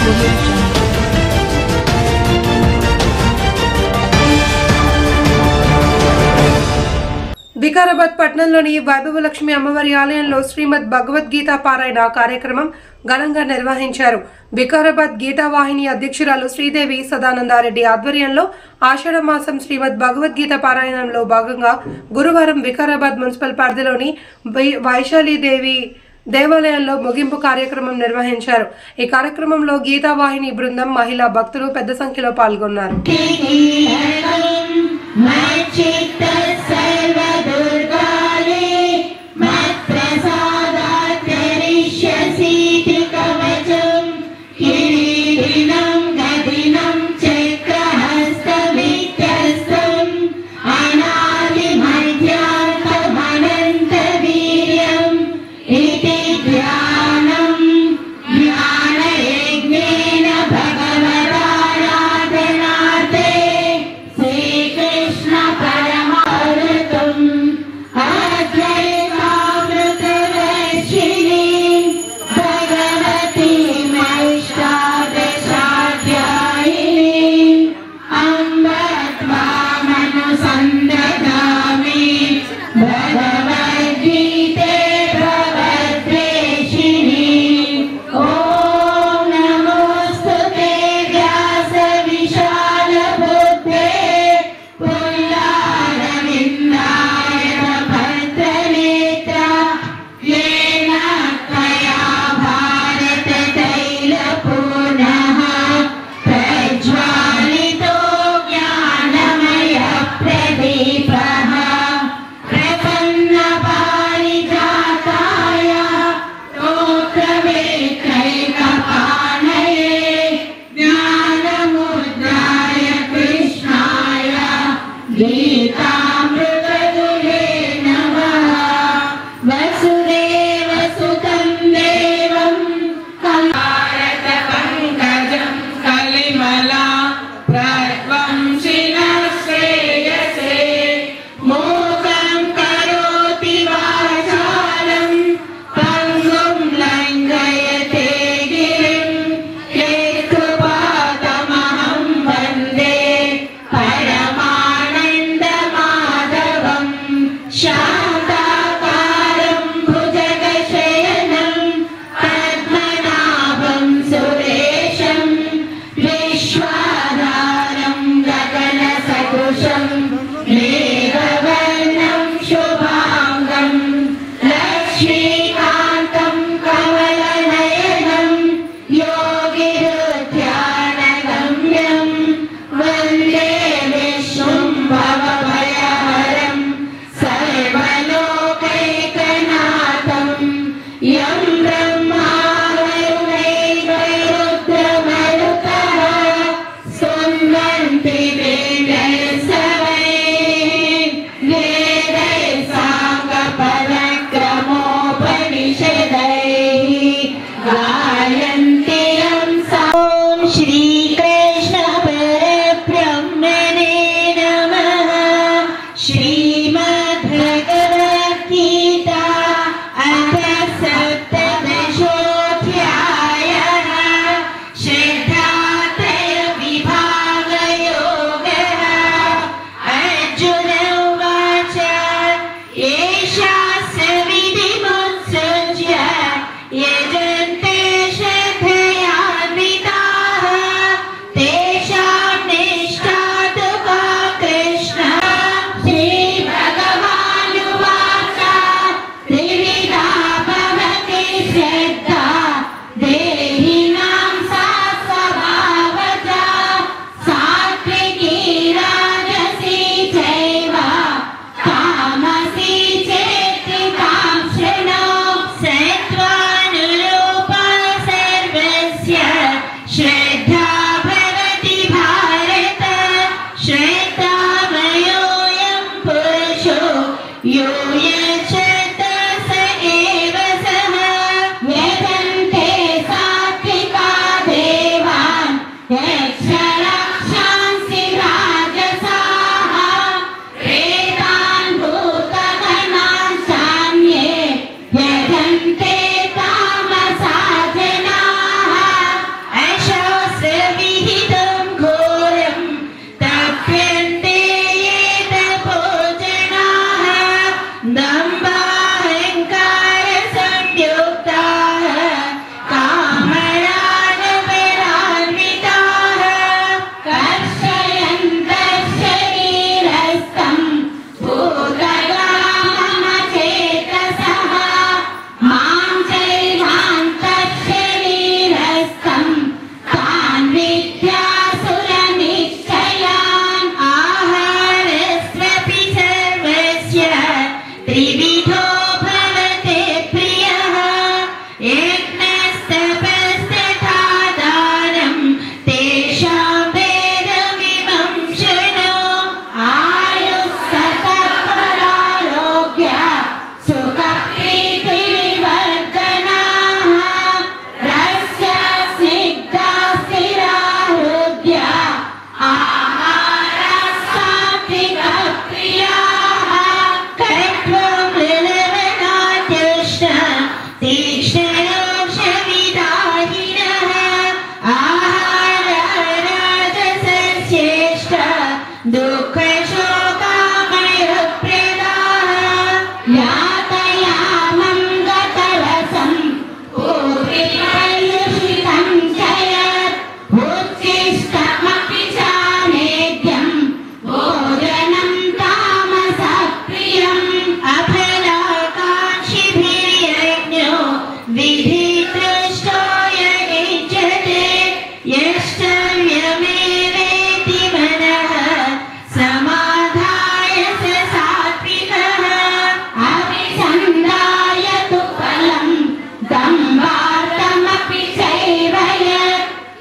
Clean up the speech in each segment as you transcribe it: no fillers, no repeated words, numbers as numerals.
వికారాబాద్ పట్టణంలోని వైభవలక్ష్మి అమ్మవారి ఆలయంలో శ్రీమద్ భగవద్గీత పారాయణ కార్యక్రమం ఘనంగా నిర్వహించారు. వికారాబాద్ గీతావాహిని అధ్యక్షురాలు శ్రీదేవి సదానందారెడ్డి ఆధ్వర్యంలో ఆషాఢ మాసం శ్రీమద్ భగవద్గీత పారాయణంలో భాగంగా గురువారం వికారాబాద్ మున్సిపల్ పరిధిలోని వైశాలీదేవి దేవాలయంలో ముగింపు కార్యక్రమం నిర్వహించారు. ఈ కార్యక్రమంలో గీతావాహిని బృందం, మహిళా భక్తులు పెద్ద సంఖ్యలో పాల్గొన్నారు. Yam Brahma Varunai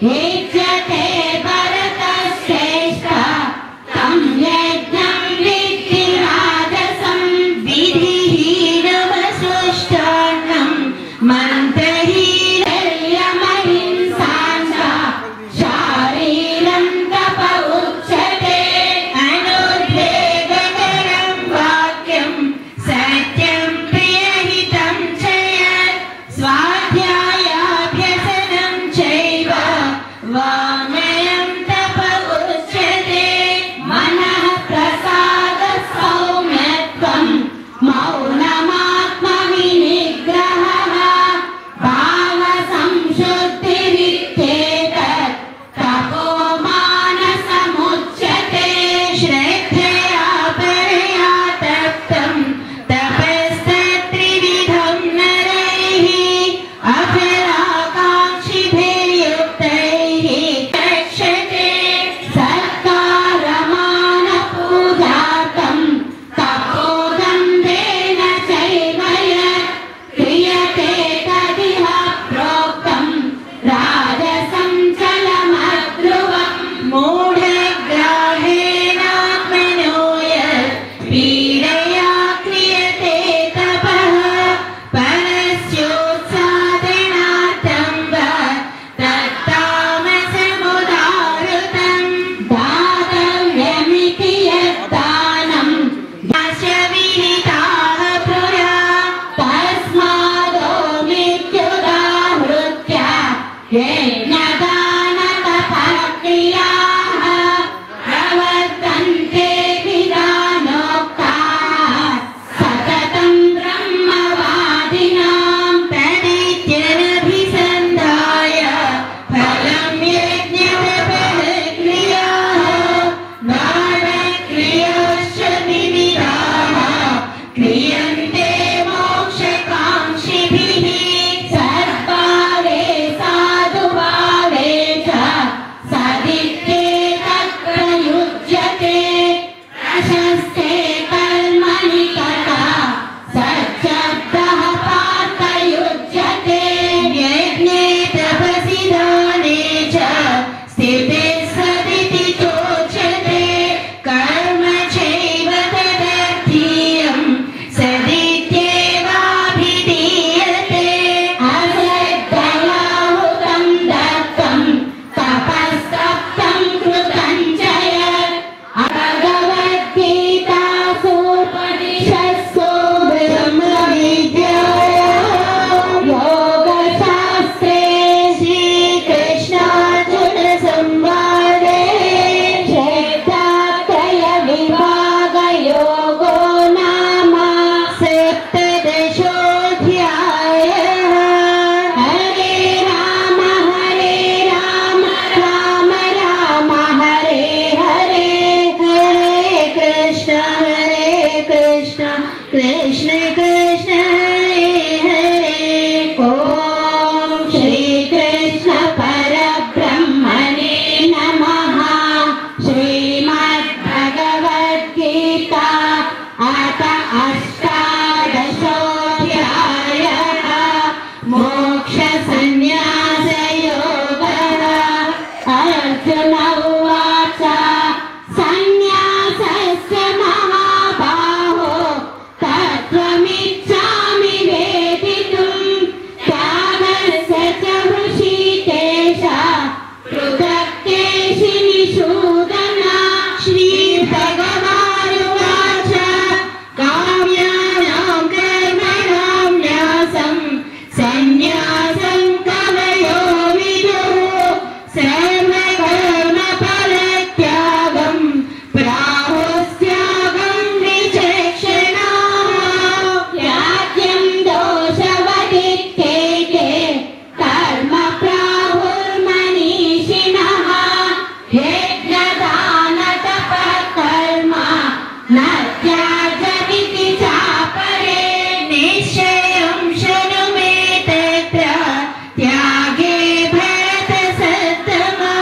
त्यागे भरत सत्तमा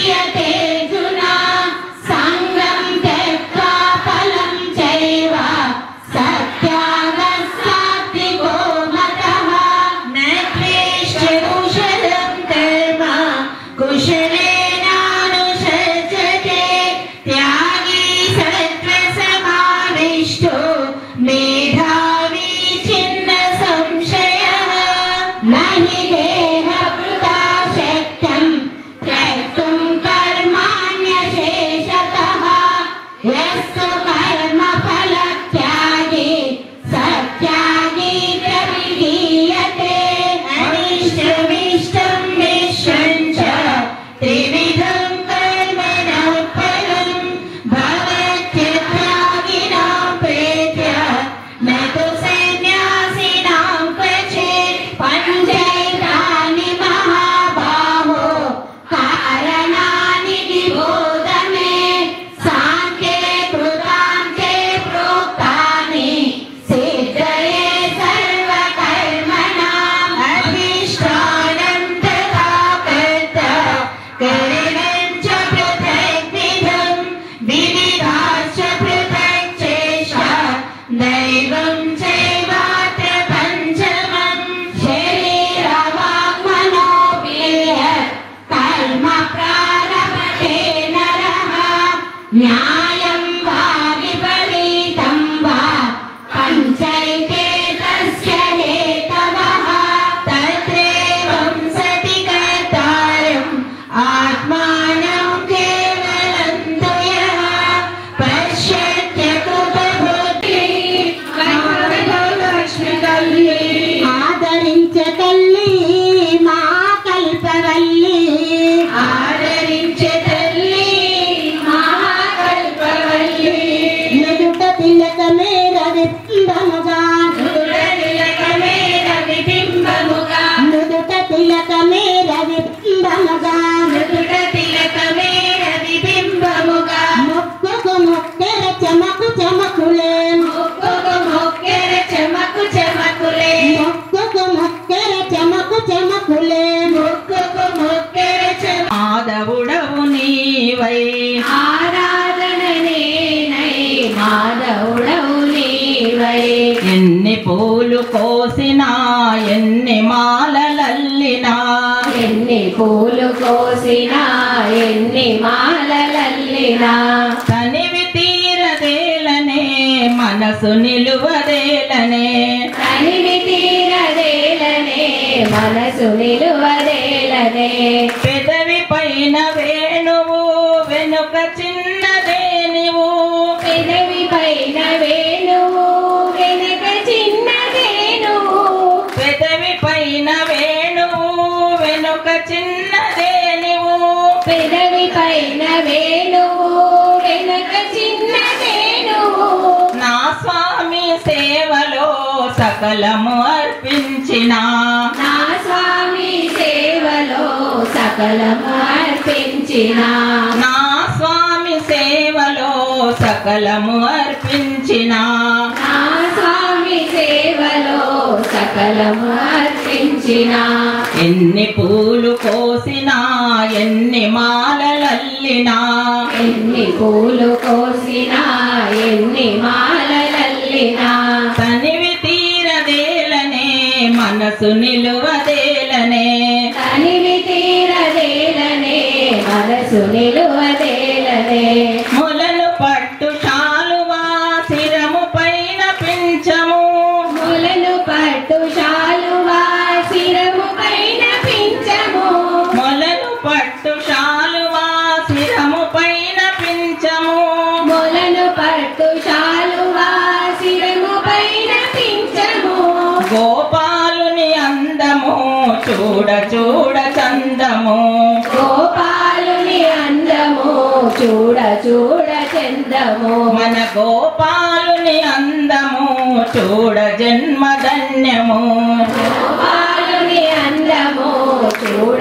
ఎన్ని పూలు కోసినా ఎన్ని మాలలల్లినా ఎన్ని పూలు కోసినా ఎన్ని మాలలల్లినా తనివి తీరదేలనే మనసు నిలువదేలనే తనివి తీరదేలనే మనసు నిలువదేలనే పెదవి పైన వేణువు వెనుక చిన్నదే నీవు పెదవి పైన వేణువు వెనుక చిన్నదే నువ్వు పెదవి పైన వేణువు వెనుక చిన్నదే నీవు పెదవి పైన వేణువు వెనుక చిన్నదే నువ్వు నా స్వామి సేవలో సకలము అర్పించిన నా స్వామి సేవలో సకలము అర్పించిన నా స్వామి సేవలో సకలము అర్పించిన నా స్వామి సేవలో సకలము అర్పించిన ఎన్ని పూలు కోసినా ఎన్ని మాలలల్లినా ఎన్ని పూలు కోసినా ఎన్ని మాలలల్లినా తనివి తీరదేలనే మనసు నిలువదేలనే తనివి తీరదేలనే మనసు నిలువదేలనే మొలను పట్టు శాలువా శిరము పైన పించము మొలను పట్టు శాలువా శిరము పైన పించము మొలను పట్టు శాలువా శిరము పైన పించము మొలను పట్టు శాలువా శిరము పైన పించము గోపాలుని అందము చూడ చూడ చందము గోపాలుని అందము చూడ చూడ చందము మన గోపాలుని అందము చూడ జన్మధన్యము గోపాలుని అందము చూడ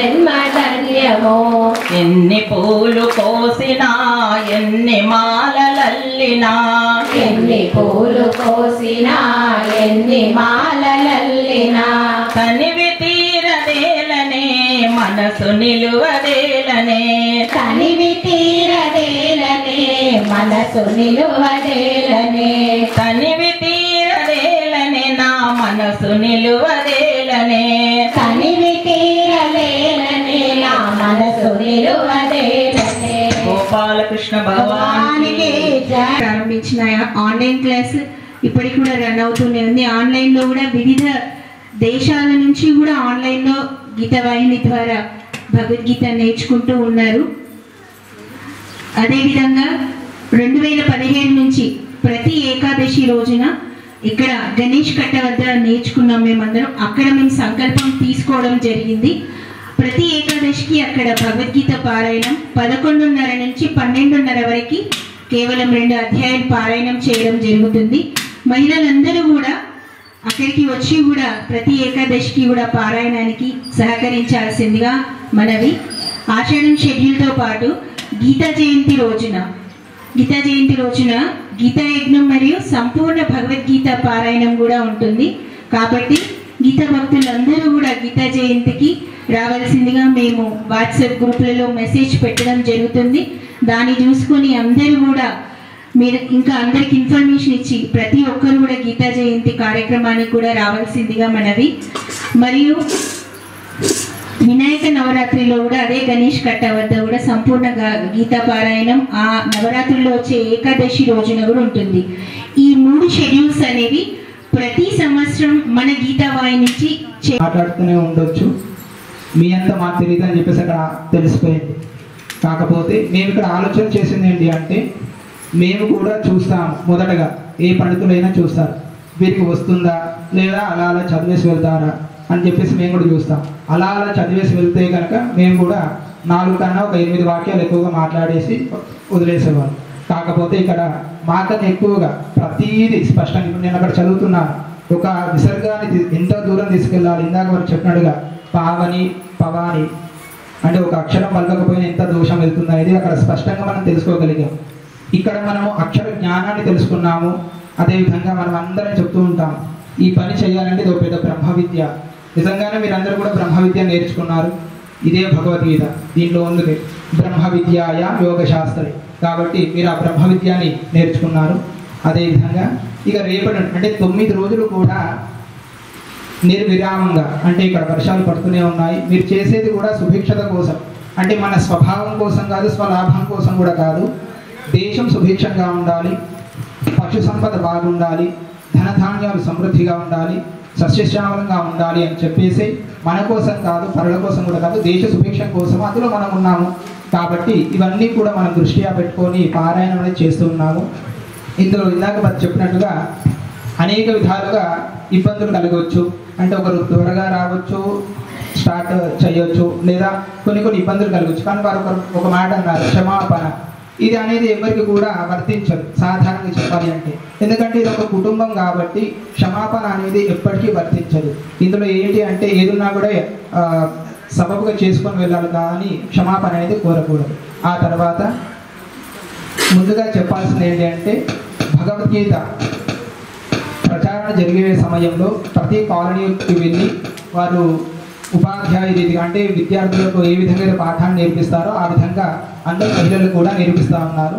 జన్మధన్యము ఎన్ని పూలు కోసినా ఎన్ని మాలలల్లినా ఎన్ని పూలు కోసినా ఎన్ని మాలలల్లినా తనివి తీరదేలనే మనసు నిలువదేలనే తనివి తీరదేలనే మనసు నిలువదేలనే తనివి తీరదేలనే నా మనసు నిలువదేలనే తనివి తీరలేలనే నా మనసు నిలువదేలనే గోపాలకృష్ణ భగవానికి ప్రారంభించిన ఆన్లైన్ క్లాస్ ఇప్పటికి కూడా రన్ అవుతూనే ఉంది. ఆన్లైన్లో కూడా వివిధ దేశాల నుంచి కూడా ఆన్లైన్లో గీతవాహిని ద్వారా భగవద్గీత నేర్చుకుంటూ ఉన్నారు. అదేవిధంగా 2015 నుంచి ప్రతి ఏకాదశి రోజున ఇక్కడ గణేష్ కట్ట వద్ద నేర్చుకున్నాం మేమందరం. అక్కడ మేము సంకల్పం తీసుకోవడం జరిగింది. ప్రతి ఏకాదశికి అక్కడ భగవద్గీత పారాయణం 11:30 నుంచి 12:30 వరకు కేవలం 2 అధ్యాయాలు పారాయణం చేయడం జరుగుతుంది. మహిళలందరూ కూడా అక్కడికి వచ్చి కూడా ప్రతి ఏకాదశికి కూడా పారాయణానికి సహకరించాల్సిందిగా మనవి. ఆషాఢం షెడ్యూల్తో పాటు గీతా జయంతి రోజున గీతా యజ్ఞం మరియు సంపూర్ణ భగవద్గీత పారాయణం కూడా ఉంటుంది. కాబట్టి గీతా భక్తులందరూ కూడా గీతా జయంతికి రావాల్సిందిగా మేము వాట్సాప్ గ్రూపులలో మెసేజ్ పెట్టడం జరుగుతుంది. దాన్ని చూసుకొని అందరూ కూడా మీరు ఇంకా అందరికి ఇన్ఫర్మేషన్ ఇచ్చి ప్రతి ఒక్కరు కూడా గీతా జయంతి కార్యక్రమానికి కూడా రావాల్సిందిగా మనవి. మరియు వినాయక నవరాత్రిలో కూడా అదే గణేష్ కట్ట వద్ద కూడా సంపూర్ణ గీతా పారాయణం ఆ నవరాత్రిలో వచ్చే ఏకాదశి రోజున కూడా ఉంటుంది. ఈ 3 షెడ్యూల్స్ అనేవి ప్రతి సంవత్సరం మన గీతావాహిని నుంచి మాట్లాడుతూనే ఉండొచ్చు. మీ అంతా మాకు తెలియదు అని చెప్పేసి అక్కడ తెలిసిపోయింది. కాకపోతే మేము ఇక్కడ ఆలోచన చేసింది ఏంటి అంటే, మేము కూడా చూస్తాము. మొదటగా ఏ పండితులైనా చూస్తారు, వీరికి వస్తుందా లేదా అలా అలా చదివేసి వెళ్తారా అని చెప్పేసి మేము కూడా చూస్తాం. అలా అలా చదివేసి వెళ్తే కనుక మేము కూడా 4 కన్నా ఒక 8 వాక్యాలు ఎక్కువగా మాట్లాడేసి వదిలేసేవాళ్ళం. కాకపోతే ఇక్కడ మాకన్నా ఎక్కువగా ప్రతీది స్పష్టంగా, ఇప్పుడు నేను అక్కడ చదువుతున్నాను, ఒక విసర్గాన్ని ఎంత దూరం తీసుకెళ్ళాలి, ఇందాక వారు చెప్పినట్టుగా పావని పవాని అంటే ఒక అక్షరం పలకకపోయినా ఎంత దోషం వెళ్తుంది అనేది అక్కడ స్పష్టంగా మనం తెలుసుకోగలిగాం. ఇక్కడ మనము అక్షర జ్ఞానాన్ని తెలుసుకున్నాము. అదేవిధంగా మనం అందరం చెప్తూ ఉంటాం, ఈ పని చేయాలంటే ఇది ఒక పెద్ద బ్రహ్మ విద్య. నిజంగానే మీరందరూ కూడా బ్రహ్మ విద్య నేర్చుకున్నారు. ఇదే భగవద్గీత, దీంట్లో ఉంది బ్రహ్మ విద్యాయ యోగ శాస్త్రి. కాబట్టి మీరు ఆ బ్రహ్మ విద్యాన్ని నేర్చుకున్నారు. అదేవిధంగా ఇక రేపటి అంటే 9 రోజులు కూడా నిర్విరామంగా, అంటే ఇక్కడ వర్షాలు పడుతూనే ఉన్నాయి. మీరు చేసేది కూడా సుభిక్షత కోసం, అంటే మన స్వభావం కోసం కాదు, స్వలాభం కోసం కూడా కాదు. దేశం సుభిక్షంగా ఉండాలి, పశు సంపద బాగుండాలి, ధనధాన్యాలు సమృద్ధిగా ఉండాలి, సస్యశ్యామలంగా ఉండాలి అని చెప్పేసి మన కోసం కాదు, పరుల కోసం కూడా కాదు, దేశ సుభిక్షం కోసం అందులో మనం ఉన్నాము. కాబట్టి ఇవన్నీ కూడా మనం దృష్ట్యా పెట్టుకొని పారాయణం అనేది చేస్తూ ఉన్నాము. ఇందులో ఇందాక చెప్పినట్టుగా అనేక విధాలుగా ఇబ్బందులు కలగవచ్చు. అంటే ఒకరు త్వరగా రావచ్చు, స్టార్ట్ చేయొచ్చు, లేదా కొన్ని ఇబ్బందులు కలగవచ్చు. కానీ వారు ఒక మాట అన్నారు, క్షమాపణ. ఇది అనేది ఎవరికి కూడా వర్తించదు సాధారణంగా చెప్పాలి అంటే. ఎందుకంటే ఇది ఒక కుటుంబం కాబట్టి క్షమాపణ అనేది ఎప్పటికీ వర్తించదు. ఇందులో ఏంటి అంటే ఏదున్నా కూడా సబబుగా చేసుకొని వెళ్ళాలి, కానీ క్షమాపణ అనేది కోరకూడదు. ఆ తర్వాత ముందుగా చెప్పాల్సింది ఏంటి అంటే, భగవద్గీత ప్రచారణ జరిగే సమయంలో ప్రతి కాలనీకి వెళ్ళి వారు ఉపాధ్యాయ రీతిగా, అంటే విద్యార్థులకు ఏ విధంగా పాఠాన్ని నేర్పిస్తారో ఆ విధంగా అందరు మహిళలు కూడా నేర్పిస్తూ ఉన్నారు.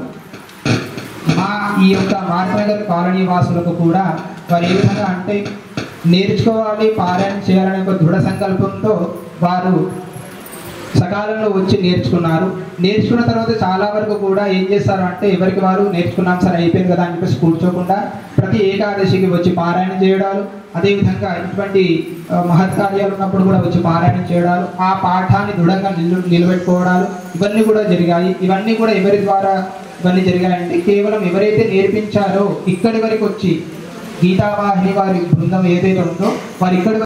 మా ఈ యొక్క మార్గనగర్ కాలనీ వాసులకు కూడా వారు ఏ విధంగా అంటే నేర్చుకోవాలి, పారాయణ చేయాలనే ఒక దృఢ సంకల్పంతో వారు సకాలంలో వచ్చి నేర్చుకున్నారు. నేర్చుకున్న తర్వాత చాలా వరకు కూడా ఏం చేస్తారు అంటే, ఎవరికి వారు నేర్చుకున్నాం సరే అయిపోయింది కదా అని చెప్పేసి కూర్చోకుండా ప్రతి ఏకాదశికి వచ్చి పారాయణ చేయడాలు, అదేవిధంగా ఇటువంటి మహత్కార్యాలు ఉన్నప్పుడు కూడా వచ్చి పారాయణ చేయడాలు, ఆ పాఠాన్ని దృఢంగా నిలబెట్టుకోవడాలు ఇవన్నీ కూడా జరిగాయి. ఇవన్నీ కూడా ఎవరి ద్వారా ఇవన్నీ జరిగాయంటే, కేవలం ఎవరైతే నేర్పించారో ఇక్కడి వరకు వచ్చి గీతావాహిని వారి బృందం ఏదైతే ఉందో వారు ఇక్కడి